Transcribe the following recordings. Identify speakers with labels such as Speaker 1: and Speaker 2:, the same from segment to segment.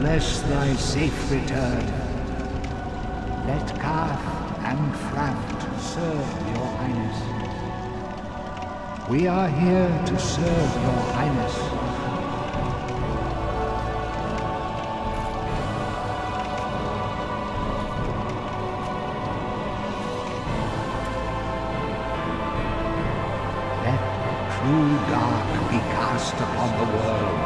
Speaker 1: bless thy safe return. Let Karth and Fraft serve your highness. We are here to serve your highness. Let true dark be cast upon the world.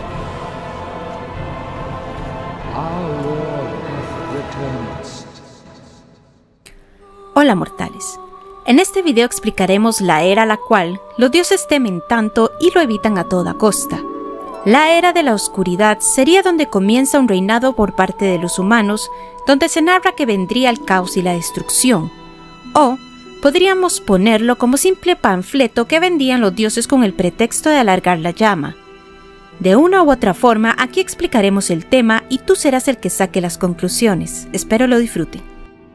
Speaker 1: Our Lord hath returned.
Speaker 2: Hola mortales, en este video explicaremos la era a la cual los dioses temen tanto y lo evitan a toda costa. La era de la oscuridad sería donde comienza un reinado por parte de los humanos, donde se narra que vendría el caos y la destrucción. O podríamos ponerlo como simple panfleto que vendían los dioses con el pretexto de alargar la llama. De una u otra forma, aquí explicaremos el tema y tú serás el que saque las conclusiones. Espero lo disfruten.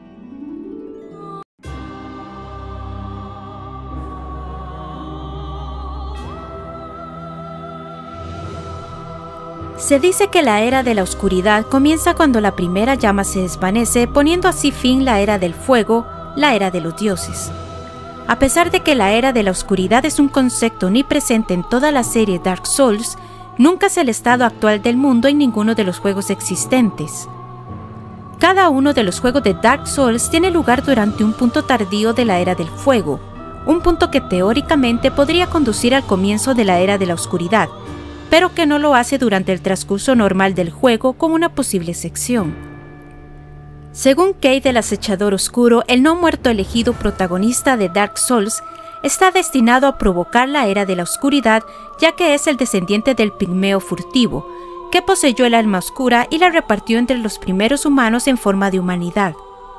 Speaker 2: Se dice que la era de la oscuridad comienza cuando la primera llama se desvanece, poniendo así fin la era del fuego, la era de los dioses. A pesar de que la era de la oscuridad es un concepto omnipresente en toda la serie Dark Souls, nunca es el estado actual del mundo en ninguno de los juegos existentes. Cada uno de los juegos de Dark Souls tiene lugar durante un punto tardío de la era del fuego, un punto que teóricamente podría conducir al comienzo de la era de la oscuridad, pero que no lo hace durante el transcurso normal del juego con una posible sección. Según Cayde el Acechador Oscuro, el no muerto elegido protagonista de Dark Souls está destinado a provocar la era de la oscuridad, ya que es el descendiente del pigmeo furtivo, que poseyó el alma oscura y la repartió entre los primeros humanos en forma de humanidad.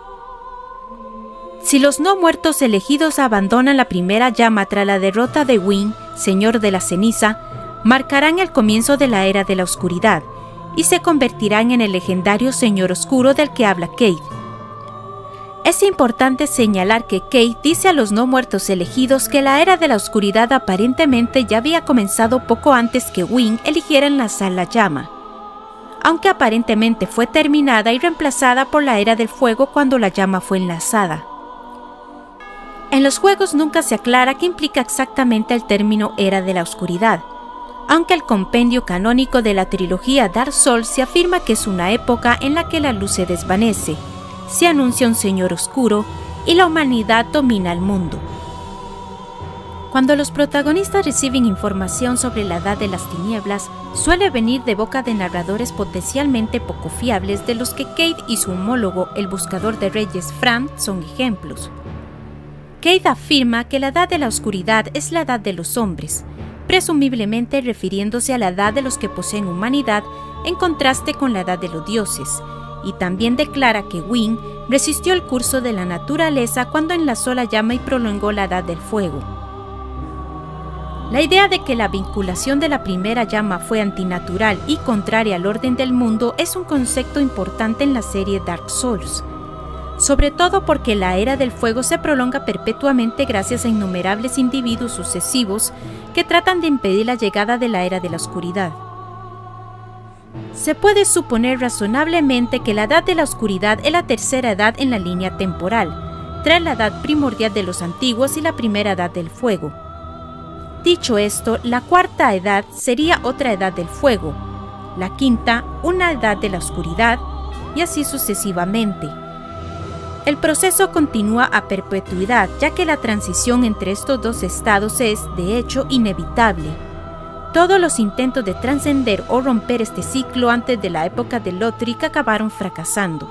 Speaker 2: Si los no muertos elegidos abandonan la primera llama tras la derrota de Wynn, señor de la ceniza, marcarán el comienzo de la era de la oscuridad y se convertirán en el legendario Señor Oscuro del que habla Cayde. Es importante señalar que Cayde dice a los no muertos elegidos que la era de la oscuridad aparentemente ya había comenzado poco antes que Wynn eligiera enlazar la llama, aunque aparentemente fue terminada y reemplazada por la era del fuego cuando la llama fue enlazada. En los juegos nunca se aclara qué implica exactamente el término era de la oscuridad, aunque el compendio canónico de la trilogía Dark Souls se afirma que es una época en la que la luz se desvanece, se anuncia un señor oscuro y la humanidad domina el mundo. Cuando los protagonistas reciben información sobre la edad de las tinieblas, suele venir de boca de narradores potencialmente poco fiables, de los que Cayde y su homólogo, el buscador de reyes Fraft, son ejemplos. Cayde afirma que la edad de la oscuridad es la edad de los hombres, presumiblemente refiriéndose a la edad de los que poseen humanidad en contraste con la edad de los dioses, y también declara que Wynn resistió el curso de la naturaleza cuando enlazó la llama y prolongó la edad del fuego. La idea de que la vinculación de la primera llama fue antinatural y contraria al orden del mundo es un concepto importante en la serie Dark Souls, sobre todo porque la era del fuego se prolonga perpetuamente gracias a innumerables individuos sucesivos que tratan de impedir la llegada de la era de la oscuridad. Se puede suponer razonablemente que la edad de la oscuridad es la tercera edad en la línea temporal, tras la edad primordial de los antiguos y la primera edad del fuego. Dicho esto, la cuarta edad sería otra edad del fuego, la quinta una edad de la oscuridad, y así sucesivamente. El proceso continúa a perpetuidad, ya que la transición entre estos dos estados es, de hecho, inevitable. Todos los intentos de trascender o romper este ciclo antes de la época de Lothric acabaron fracasando.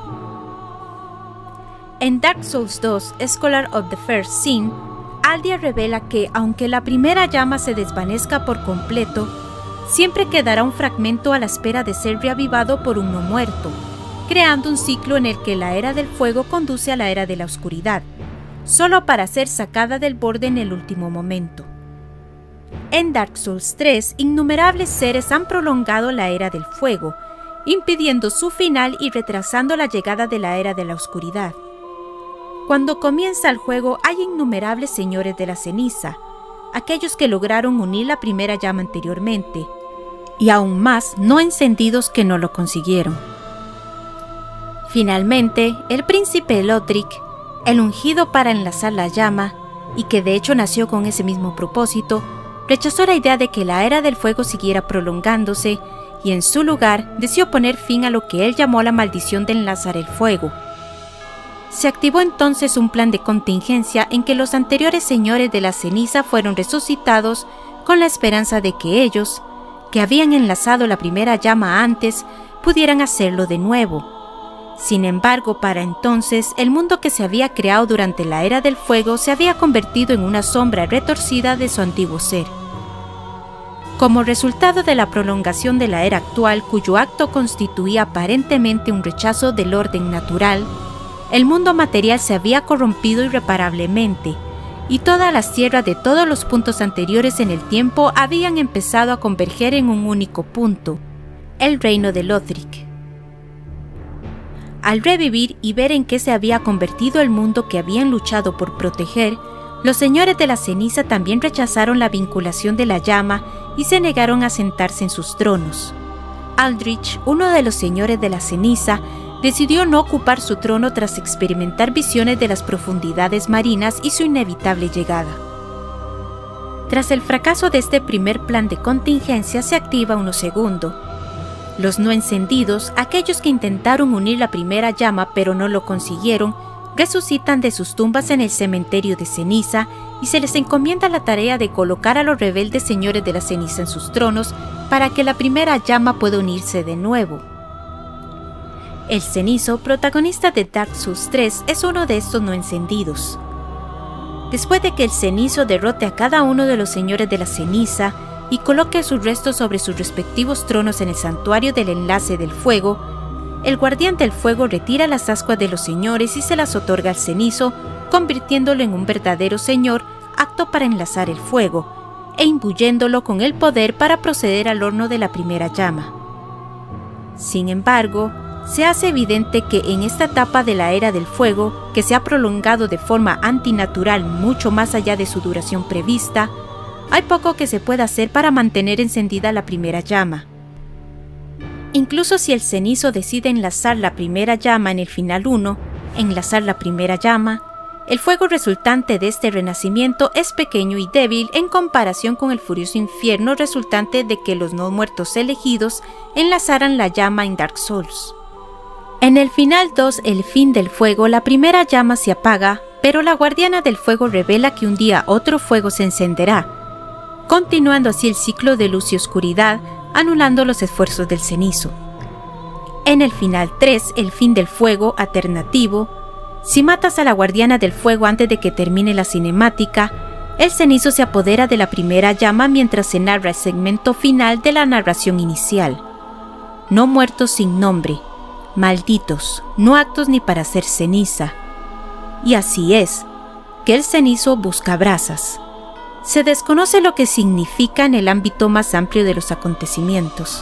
Speaker 2: En Dark Souls 2, Scholar of the First Sin, Aldia revela que, aunque la primera llama se desvanezca por completo, siempre quedará un fragmento a la espera de ser reavivado por un no muerto, creando un ciclo en el que la era del fuego conduce a la era de la oscuridad, solo para ser sacada del borde en el último momento. En Dark Souls 3, innumerables seres han prolongado la era del fuego, impidiendo su final y retrasando la llegada de la era de la oscuridad. Cuando comienza el juego hay innumerables señores de la ceniza, aquellos que lograron unir la primera llama anteriormente, y aún más no encendidos que no lo consiguieron. Finalmente, el príncipe Lothric, el ungido para enlazar la llama, y que de hecho nació con ese mismo propósito, rechazó la idea de que la Era del Fuego siguiera prolongándose y en su lugar decidió poner fin a lo que él llamó la maldición de enlazar el fuego. Se activó entonces un plan de contingencia en que los anteriores señores de la ceniza fueron resucitados con la esperanza de que ellos, que habían enlazado la primera llama antes, pudieran hacerlo de nuevo. Sin embargo, para entonces, el mundo que se había creado durante la Era del Fuego se había convertido en una sombra retorcida de su antiguo ser. Como resultado de la prolongación de la era actual, cuyo acto constituía aparentemente un rechazo del orden natural, el mundo material se había corrompido irreparablemente, y todas las tierras de todos los puntos anteriores en el tiempo habían empezado a converger en un único punto, el reino de Lothric. Al revivir y ver en qué se había convertido el mundo que habían luchado por proteger, los señores de la ceniza también rechazaron la vinculación de la llama y se negaron a sentarse en sus tronos. Aldrich, uno de los señores de la ceniza, decidió no ocupar su trono tras experimentar visiones de las profundidades marinas y su inevitable llegada. Tras el fracaso de este primer plan de contingencia se activa uno segundo. Los no encendidos, aquellos que intentaron unir la primera llama pero no lo consiguieron, resucitan de sus tumbas en el cementerio de ceniza y se les encomienda la tarea de colocar a los rebeldes señores de la ceniza en sus tronos para que la primera llama pueda unirse de nuevo. El cenizo, protagonista de Dark Souls 3, es uno de estos no encendidos. Después de que el cenizo derrote a cada uno de los señores de la ceniza y coloque sus restos sobre sus respectivos tronos en el santuario del enlace del fuego, el guardián del fuego retira las ascuas de los señores y se las otorga al cenizo, convirtiéndolo en un verdadero señor apto para enlazar el fuego, e imbuyéndolo con el poder para proceder al horno de la primera llama. Sin embargo, se hace evidente que en esta etapa de la Era del Fuego, que se ha prolongado de forma antinatural mucho más allá de su duración prevista, hay poco que se pueda hacer para mantener encendida la primera llama. Incluso si el cenizo decide enlazar la primera llama en el final 1, enlazar la primera llama, el fuego resultante de este renacimiento es pequeño y débil en comparación con el furioso infierno resultante de que los no muertos elegidos enlazaran la llama en Dark Souls. En el final 2, el fin del fuego, la primera llama se apaga, pero la guardiana del fuego revela que un día otro fuego se encenderá, continuando así el ciclo de luz y oscuridad, anulando los esfuerzos del cenizo. En el final 3, el fin del fuego alternativo, si matas a la guardiana del fuego antes de que termine la cinemática, el cenizo se apodera de la primera llama mientras se narra el segmento final de la narración inicial. No muertos sin nombre, malditos, no aptos ni para ser ceniza. Y así es, que el cenizo busca brasas. Se desconoce lo que significa en el ámbito más amplio de los acontecimientos.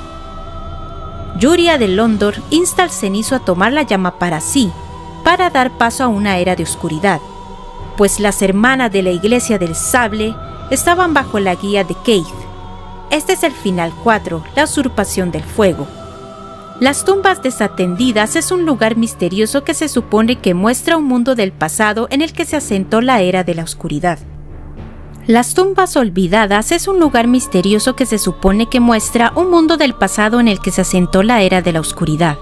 Speaker 2: Yuria de Londor insta al cenizo a tomar la llama para sí, para dar paso a una era de oscuridad, pues las hermanas de la Iglesia del Sable estaban bajo la guía de Keith. Este es el final 4, la usurpación del fuego. Las tumbas desatendidas es un lugar misterioso que se supone que muestra un mundo del pasado en el que se asentó la era de la oscuridad. Las tumbas olvidadas es un lugar misterioso que se supone que muestra un mundo del pasado en el que se asentó la era de la oscuridad.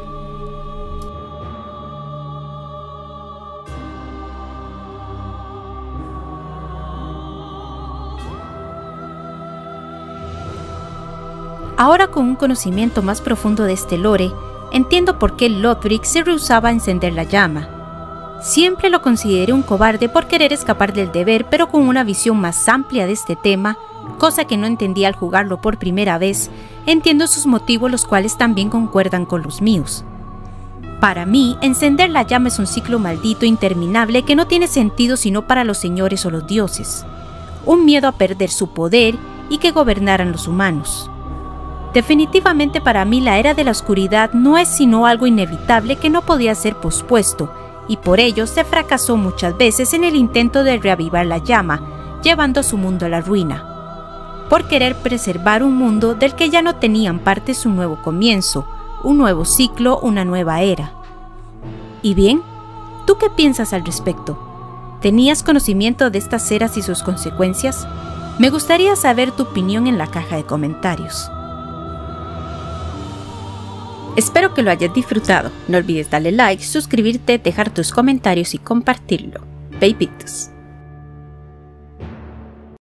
Speaker 2: Ahora, con un conocimiento más profundo de este lore, entiendo por qué Lothric se rehusaba a encender la llama. Siempre lo consideré un cobarde por querer escapar del deber, pero con una visión más amplia de este tema, cosa que no entendí al jugarlo por primera vez, entiendo sus motivos, los cuales también concuerdan con los míos. Para mí, encender la llama es un ciclo maldito interminable que no tiene sentido sino para los señores o los dioses, un miedo a perder su poder y que gobernaran los humanos. Definitivamente para mí la era de la oscuridad no es sino algo inevitable que no podía ser pospuesto, y por ello se fracasó muchas veces en el intento de reavivar la llama, llevando a su mundo a la ruina. por querer preservar un mundo del que ya no tenían partes un nuevo comienzo, un nuevo ciclo, una nueva era. Y bien, ¿tú qué piensas al respecto? ¿Tenías conocimiento de estas eras y sus consecuencias? Me gustaría saber tu opinión en la caja de comentarios. Espero que lo hayas disfrutado. No olvides darle like, suscribirte, dejar tus comentarios y compartirlo. Babytus.